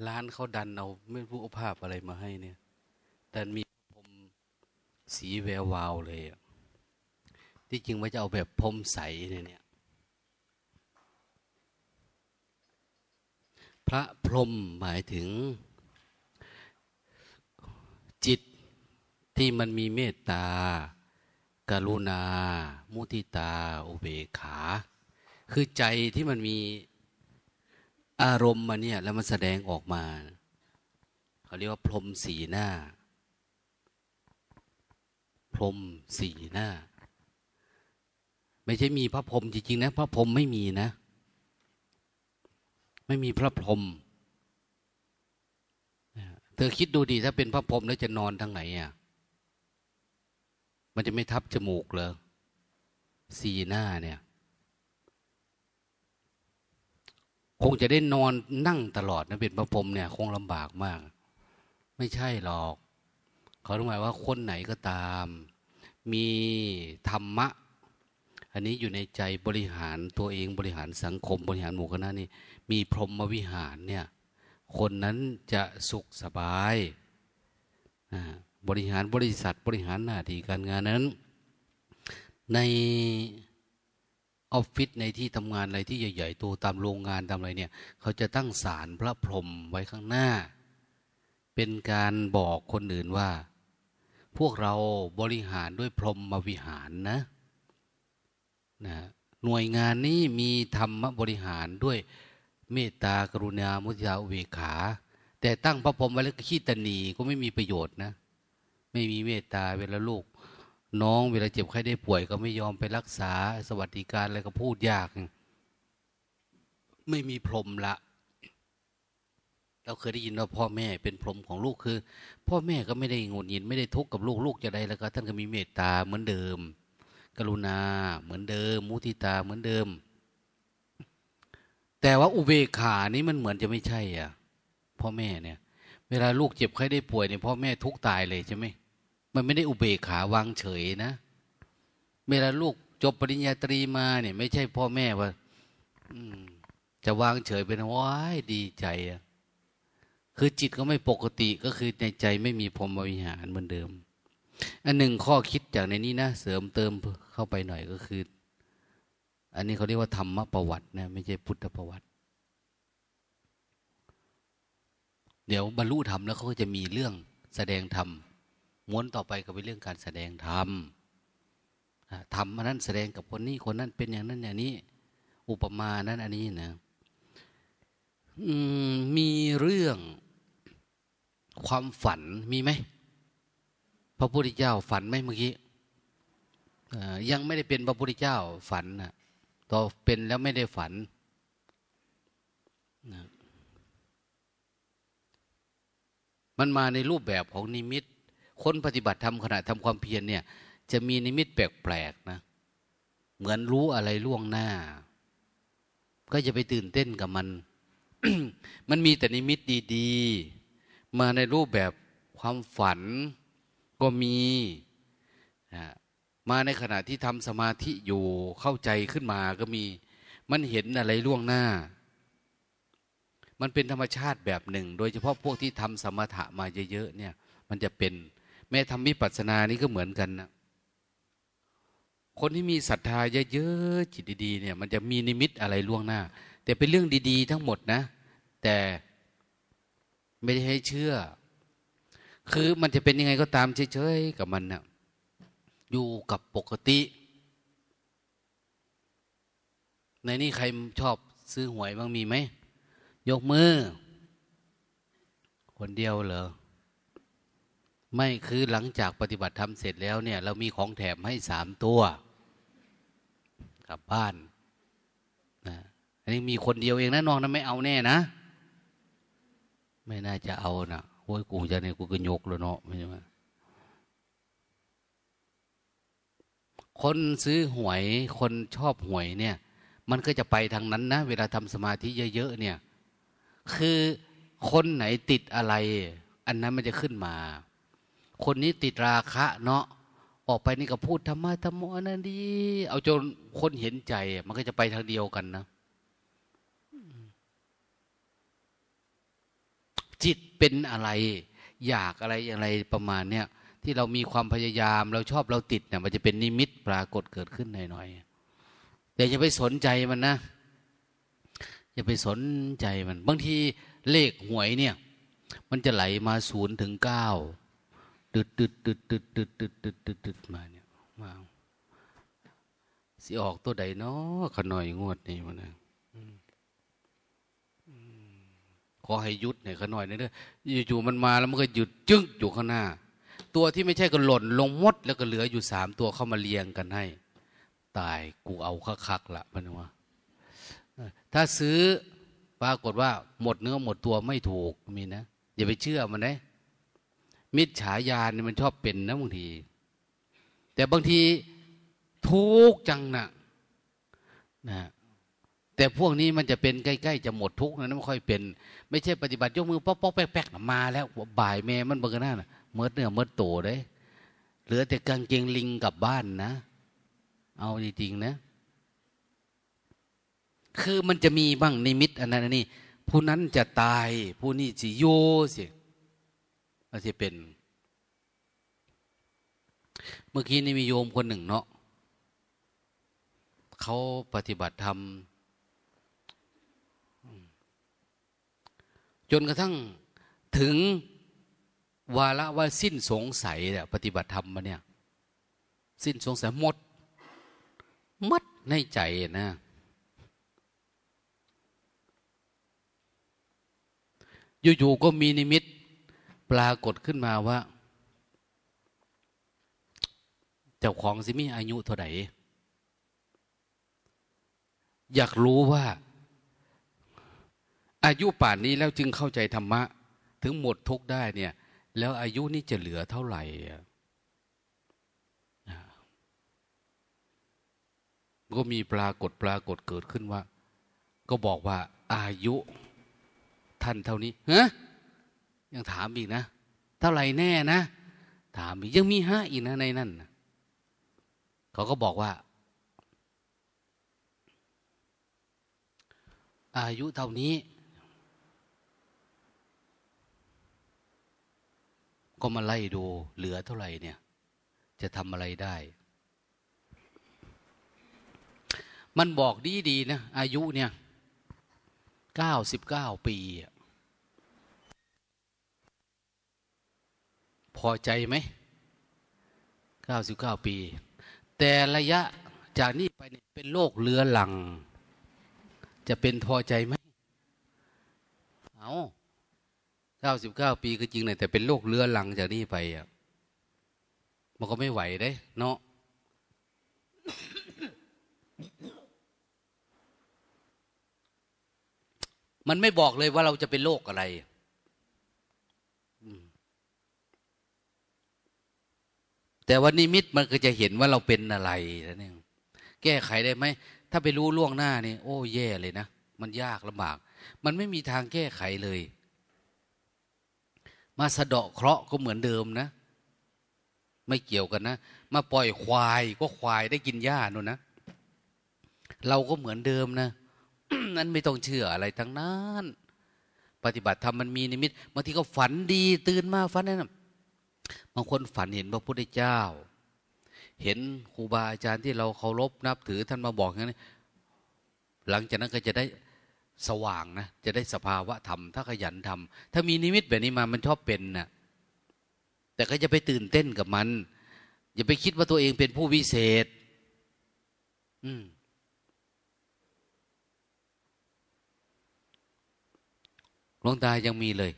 ร้านเขาดันเอาไม่รู้เอาภาพอะไรมาให้เนี่ยแต่มีพรมสีแวววาวเลยอะที่จริงว่าจะเอาแบบพรมใสเนี่ยพระพรหมหมายถึงจิตที่มันมีเมตตากรุณามุทิตาอุเบกขาคือใจที่มันมีอารมณ์มาเนี่ยแล้วมันแสดงออกมาเขาเรียกว่าพรหมสีหน้าพรหมสีหน้าไม่ใช่มีพระพรหมจริงๆนะพระพรหมไม่มีนะไม่มีพระพรหมเธอคิดดูดีถ้าเป็นพระพรหมแล้วจะนอนทางไหนอ่ะมันจะไม่ทับจมูกเหรอสีหน้าเนี่ยคงจะได้นอนนั่งตลอดนะเป็นพระพรหมเนี่ยคงลำบากมากไม่ใช่หรอกเขาหมายว่าคนไหนก็ตามมีธรรมะอันนี้อยู่ในใจบริหารตัวเองบริหารสังคมบริหารหมู่คณะนี่มีพรหมวิหารเนี่ยคนนั้นจะสุขสบายบริหารบริษัทบริหารหน้าที่การงานนั้นในออฟฟิศในที่ทำงานอะไรที่ใหญ่ๆตัวตามโรงงานตามอะไรเนี่ยเขาจะตั้งศาลพระพรหมไว้ข้างหน้าเป็นการบอกคนอื่นว่าพวกเราบริหารด้วยพรหมวิหารนะหน่วยงานนี้มีธรรมบริหารด้วยเมตตากรุณามุทิตาอุเบกขาแต่ตั้งพระพรหมไว้แล้วก็ขี้ตนีก็ไม่มีประโยชน์นะไม่มีเมตตาเวลาลูกน้องเวลาเจ็บไข้ได้ป่วยก็ไม่ยอมไปรักษาสวัสดิการอะไรก็พูดยากไม่มีพรหมละเราเคยได้ยินว่าพ่อแม่เป็นพรหมของลูกคือพ่อแม่ก็ไม่ได้งุนงิดไม่ได้ทุกข์กับลูกลูกจะได้แล้วก็ท่านก็มีเมตตาเหมือนเดิมกรุณาเหมือนเดิมมุทิตาเหมือนเดิมแต่ว่าอุเบกขานี้มันเหมือนจะไม่ใช่อ่ะพ่อแม่เนี่ยเวลาลูกเจ็บไข้ได้ป่วยเนี่ยพ่อแม่ทุกข์ตายเลยใช่ไหมมันไม่ได้อุเบกขาวางเฉยนะเวลาลูกจบปริญญาตรีมาเนี่ยไม่ใช่พ่อแม่ว่าจะวางเฉยเป็นว้ายดีใจอ่ะคือจิตก็ไม่ปกติก็คือในใจไม่มีพรหมวิหารเหมือนเดิมอันหนึ่งข้อคิดจากในนี้นะเสริมเติมเข้าไปหน่อยก็คืออันนี้เขาเรียกว่าธรรมประวัตินะไม่ใช่พุทธประวัติเดี๋ยวบรรลุธรรมแล้วเขาก็จะมีเรื่องแสดงธรรมม้วนต่อไปก็เป็นเรื่องการแสดงธรรมธรรมอันนั้นแสดงกับคนนี้คนนั้นเป็นอย่างนั้นอย่างนี้อุปมานั้นอันนี้นะมีเรื่องความฝันมีไหมพระพุทธเจ้าฝันไหมเมื่อกี้ยังไม่ได้เป็นพระพุทธเจ้าฝันนะต่อเป็นแล้วไม่ได้ฝันนะมันมาในรูปแบบของนิมิตคนปฏิบัติธรรมขณะทำความเพียรเนี่ยจะมีนิมิตแปลกๆนะเหมือนรู้อะไรล่วงหน้าก็จะไปตื่นเต้นกับมัน มันมีแต่นิมิตดีๆมาในรูปแบบความฝันก็มีมาในขณะที่ทำสมาธิอยู่เข้าใจขึ้นมาก็มีมันเห็นอะไรล่วงหน้ามันเป็นธรรมชาติแบบหนึ่งโดยเฉพาะพวกที่ทำสมถะมาเยอะๆเนี่ยมันจะเป็นแม้ทำวิปัสสนานี้ก็เหมือนกันนะคนที่มีศรัทธาเยอะๆจิตดีๆเนี่ยมันจะมีนิมิตอะไรล่วงหน้าแต่เป็นเรื่องดีๆทั้งหมดนะแต่ไม่ได้ให้เชื่อคือมันจะเป็นยังไงก็ตามเฉยๆกับมันนะอยู่กับปกติในนี้ใครชอบซื้อหวยบ้างมีไหมยกมือคนเดียวเหรอไม่คือหลังจากปฏิบัติธรรมเสร็จแล้วเนี่ยเรามีของแถมให้3 ตัวกลับบ้านนะอันนี้มีคนเดียวเองนะน้องนั้นไม่เอาแน่นะไม่น่าจะเอานะโอ้ยกูจะเนี่ยกูก็ยกแล้วเนาะไม่ใช่ไหมคนซื้อหวยคนชอบหวยเนี่ยมันก็จะไปทางนั้นนะเวลาทำสมาธิเยอะๆเนี่ยคือคนไหนติดอะไรอันนั้นมันจะขึ้นมาคนนี้ติดราคะเนาะออกไปนี่ก็พูดธรรมะธรรมโมนั่นดีเอาจนคนเห็นใจมันก็จะไปทางเดียวกันนะจิตเป็นอะไรอยากอะไรอะไรประมาณเนี้ยที่เรามีความพยายามเราชอบเราติดเนี่ยมันจะเป็นนิมิตปรากฏเกิดขึ้นหน่อยๆแต่อย่าไปสนใจมันนะอย่าไปสนใจมันบางทีเลขหวยเนี่ยมันจะไหลมา0 ถึง 9ตึดมาเนี่ยมาสิออกตัวใดเนาะขน่อยงวดนี่มันนะขอให้หยุดเนี่ยขน่อยนี่เด้ออยู่ๆมันมาแล้วมันก็หยุดจึ๊กอยู่ข้างหน้าตัวที่ไม่ใช่ก็หล่นลงมดแล้วก็เหลืออยู่3 ตัวเข้ามาเรียงกันให้ตายกูเอาคักๆละมันว่าถ้าซื้อปรากฏว่าหมดเนื้อหมดตัวไม่ถูกมีนะอย่าไปเชื่อมันนะมิจฉาญาณนี่มันชอบเป็นนะบางทีแต่บางทีทุกจังนะแต่พวกนี้มันจะเป็นใกล้ๆจะหมดทุกนะไม่ค่อยเป็นไม่ใช่ปฏิบัติยกมือป๊อกๆแป๊กๆมาแล้วบ่ายแม่มันเบิ่งหน้าน่ะเมิดเนื้อเมิดโตได้เหลือแต่กางเกงลิงกลับบ้านนะเอาจริงๆนะคือมันจะมีบ้างนิมิตอันนั้นนี่ผู้นั้นจะตายผู้นี้สิโยสิมันจะเป็นเมื่อกี้นี่มีโยมคนหนึ่งเนาะเขาปฏิบัติธรรมจนกระทั่งถึงวาระว่าสิ้นสงสัยเนี่ยปฏิบัติธรรมมาเนี่ยสิ้นสงสัยหมดในใจนะอยู่ๆก็มีนิมิตปรากฏขึ้นมาว่าเจ้าของสิมีอายุเท่าไหร่อยากรู้ว่าอายุป่านนี้แล้วจึงเข้าใจธรรมะถึงหมดทุกข์ได้เนี่ยแล้วอายุนี้จะเหลือเท่าไหร่ก็มีปรากฏเกิดขึ้นว่าก็บอกว่าอายุท่านเท่านี้ฮะยังถามอีกนะเท่าไหร่แน่นะถามอีกยังมีอีกนะในนั่นเขาก็บอกว่าอายุเท่านี้ก็มาไล่ดูเหลือเท่าไหร่เนี่ยจะทำอะไรได้มันบอกดีนะอายุเนี่ย99 ปีพอใจไหม99 ปีแต่ระยะจากนี้ไปเนี่ยเป็นโรคเรื้อรังจะเป็นพอใจไหม99 ปีก็จริงแต่เป็นโรคเรื้อรังจากนี้ไปมันก็ไม่ไหวได้เนาะมันไม่บอกเลยว่าเราจะเป็นโรคอะไรแต่ว่านิมิตมันก็จะเห็นว่าเราเป็นอะไรนั่นเองแก้ไขได้ไหมถ้าไปรู้ล่วงหน้านี่โอ้แย่เลยนะมันยากลำบากมันไม่มีทางแก้ไขเลยมาสะเดาะเคราะห์ก็เหมือนเดิมนะไม่เกี่ยวกันนะมาปล่อยควายก็ควายได้กินหญ้านู่นนะเราก็เหมือนเดิมนะ นั้นไม่ต้องเชื่ออะไรทั้งนั้นปฏิบัติธรรมมันมีนิมิตบางทีก็ฝันดีตื่นมาฝันนั่นบางคนฝันเห็นพระพุทธเจ้าเห็นครูบาอาจารย์ที่เราเคารพนับถือท่านมาบอกอย่างนี้หลังจากนั้นก็จะได้สว่างนะจะได้สภาวะธรรมถ้าขยันทำถ้ามีนิมิตแบบนี้มามันชอบเป็นนะแต่ก็จะไปตื่นเต้นกับมันอย่าไปคิดว่าตัวเองเป็นผู้วิเศษหลวงตายังมีเลย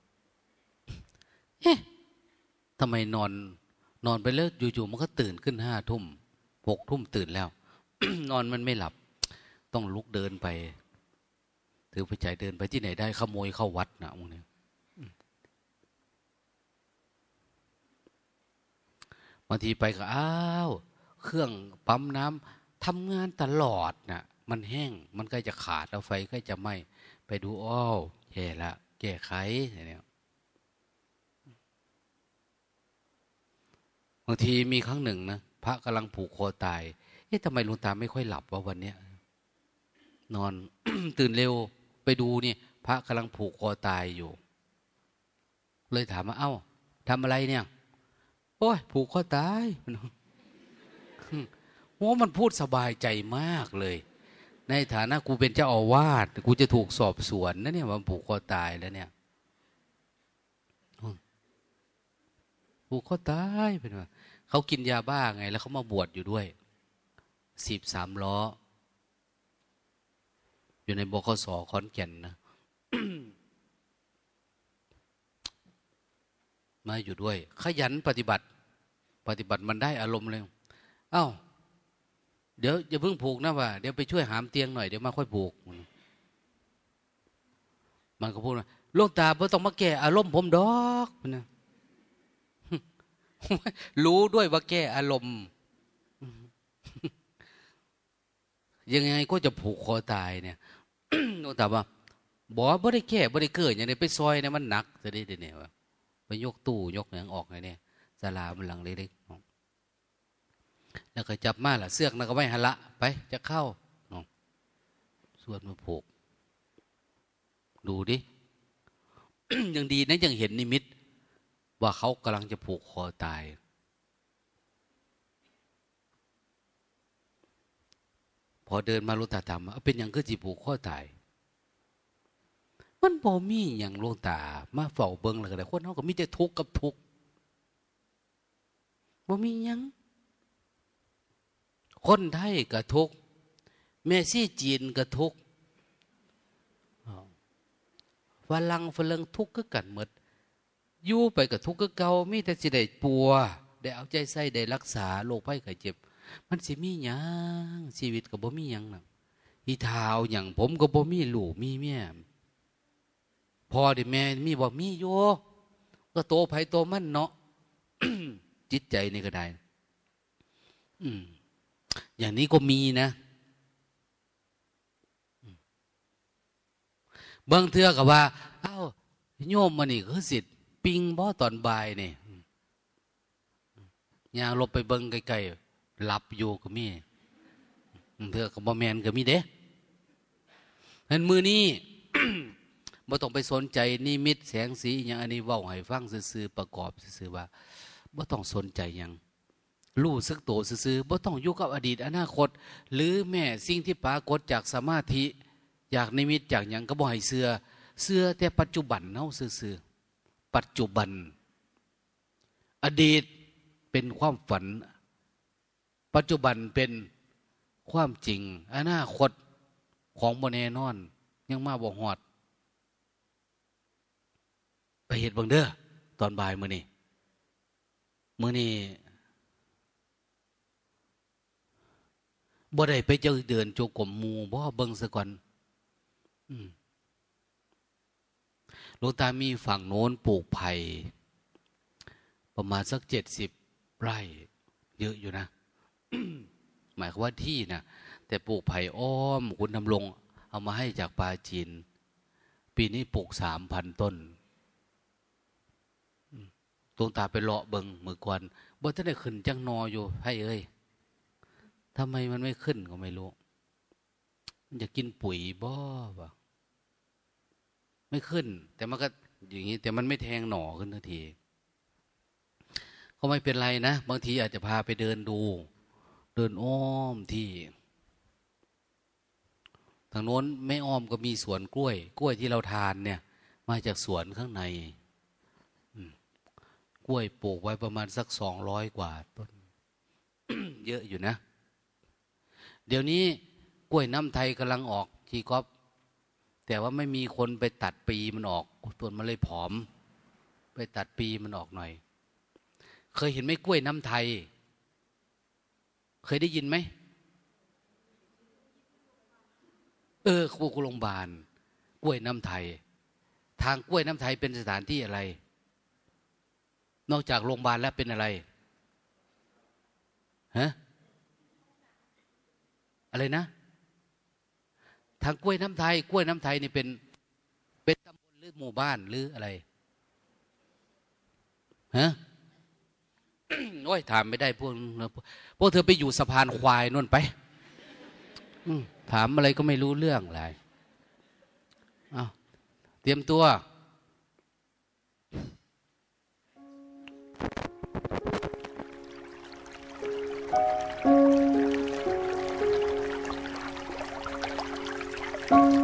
ทำไมนอนไปแล้วอยู่ๆมันก็ตื่นขึ้น5 ทุ่ม6 ทุ่มตื่นแล้ว นอนมันไม่หลับต้องลุกเดินไปถือไฟฉายเดินไปที่ไหนได้ขโมยเข้าวัดนะมึงเนี่ยบางทีไปก็อ้าวเครื่องปั๊มน้ำทำงานตลอดนะมันแห้งมันใกล้จะขาดแล้วไฟใกล้จะไหม้ไปดูอ้าวแย่ละแก้ไขเนี่ยบางทีมีครั้งหนึ่งนะพระกำลังผูกคอตายทำไมหลวงตาไม่ค่อยหลับวะวันเนี้ยนอน ตื่นเร็วไปดูนี่พระกำลังผูกคอตายอยู่เลยถามว่าเอ้าทำอะไรเนี่ยโอ้ยผูกคอตายโอ้มันพูดสบายใจมากเลยในฐานะกูเป็นเจ้าอาวาสกูจะถูกสอบสวนนะเนี่ยมันผูกคอตายแล้วเนี่ยผูกคอตายเป็นว่าเขากินยาบ้าไงแล้วเขามาบวชอยู่ด้วย13 ล้ออยู่ในบขส.ขอนแก่นนะ มาอยู่ด้วยขยันปฏิบัติมันได้อารมณ์เลยเอ้าเดี๋ยวอย่าเพิ่งผูกนะว่าเดี๋ยวไปช่วยหามเตียงหน่อยเดี๋ยวมาค่อยผูกมันก็พูดว่าหลวงตาไม่ต้องมาแก้อารมณ์ผมดอกนะรู้ด้วยว่าแก้อารมณ์ยังไงก็จะผูกคอตายเนี่ยหลวงตาว่าบอกว่าไม่ได้แก้ไม่ได้เกิดอย่างนี้ไปซอยเนี่ยมันหนักจะได้เนี่ยว่าไปยกตู้ยกอย่างออกไงเนี่ยศาลามันหลังเล็กๆแล้วก็จับมาล่ะเสือกนั่นก็ไม่หันละไปจะเข้าสวดมาผูกดูดิ ยังดีนะยังเห็นนิมิตว่าเขากำลังจะผูกคอตายพอเดินมาหลวงตาถามเป็นอย่างก็จีผูกคอตายมันบ่มีอย่างหลวงตามาเฝ้าเบิ่งเลยก็ได้คนเขาก็มีแต่ทุกข์กับทุกข์บ่มีหยังคนไทยก็ทุกข์แม่ซี่จีนก็ทุกข์ฝรั่งทุกข์ก็กันหมดอยู่ไปกับทุกข์ก็เก่ามีแต่สิได้ปัวได้เอาใจใส่ได้รักษาโรคภัยไข้เจ็บมันสิมีหยังชีวิตก็บ่มีหยังน่ะอีเท้าอย่างผมก็บ่มีลูกมีเมียพ่อดิแม่มีบ่มีอยู่ก็โตไผโตมันเนาะ จิตใจนี่ก็ได้อย่างนี้ก็มีนะบางเทื่อก็ว่าเอ้าโยมมานี่คือสิทธิ์ปิงบ่ตอนบ่ายนี่ย่างลบไปเบิ่งไกลๆหลับอยู่ก็มีเทื่อก็บ่แม่นก็มีเด้เห็นมือนี้ บ่ต้องไปสนใจนิมิตแสงสีอย่างอันนี้เว้าให้ฟังซื่อๆประกอบซื่อๆว่าบ่ต้องสนใจหยังรู้สึกโตซื่อๆบ่ต้องอยู่กับอดีตอนาคตหรือแม้สิ่งที่ปรากฏจากสมาธิอยากนิมิตจากหยังก็บ่ให้เชื่อแต่ปัจจุบันเฮาซื่อๆปัจจุบันอดีตเป็นความฝันปัจจุบันเป็นความจริงอนาคตของบ่แน่นอนยังมาบ่ฮอดไปเฮ็ดบังเด้อตอนบ่ายมื้อนี้บ่ได้ไปเดินจงกรมหมู่บ่เบิ่งซะก่อนหลวงตามีฝั่งโน้นปลูกไผ่ประมาณสัก70 ไร่เยอะอยู่นะ หมายความว่าที่นะแต่ปลูกไผ่อ้อมคุณดำรงเอามาให้จากปาจีนปีนี้ปลูก3,000 ต้นหลวงตาไปเลาะเบิ่งมื้อก่อนบ่ทันได้ขึ้นจังนออยู่ให้เอ้ยทำไมมันไม่ขึ้นก็ไม่รู้มันจะกินปุ๋ยบ่วะไม่ขึ้นแต่มันก็อย่างนี้แต่มันไม่แทงหน่อขึ้นทันทีก็ไม่เป็นไรนะบางทีอาจจะพาไปเดินดูเดินอ้อมที่ทางโน้นไม่อ้อมก็มีสวนกล้วยที่เราทานเนี่ยมาจากสวนข้างในกล้วยปลูกไว้ประมาณสัก200 กว่าต้น เยอะอยู่นะเดี๋ยวนี้กล้วยน้ำไทยกำลังออกทีก๊อฟแต่ว่าไม่มีคนไปตัดปีมันออกต้นมันเลยผอมไปตัดปีมันออกหน่อยเคยเห็นไหมกล้วยน้ำไทยเคยได้ยินไหมครูโรงพยาบาลกล้วยน้ำไทยทางกล้วยน้ำไทยเป็นสถานที่อะไรนอกจากโรงพยาบาลแล้วเป็นอะไรฮะอะไรนะทางกล้วยน้ำไทยนี่เป็นตำบลหรือหมู่บ้านหรืออะไรฮะ โอ้ยถามไม่ได้พวกเธอไปอยู่สะพานควายนู่นไปถามอะไรก็ไม่รู้เรื่องอะไรเอาเตรียมตัว Thank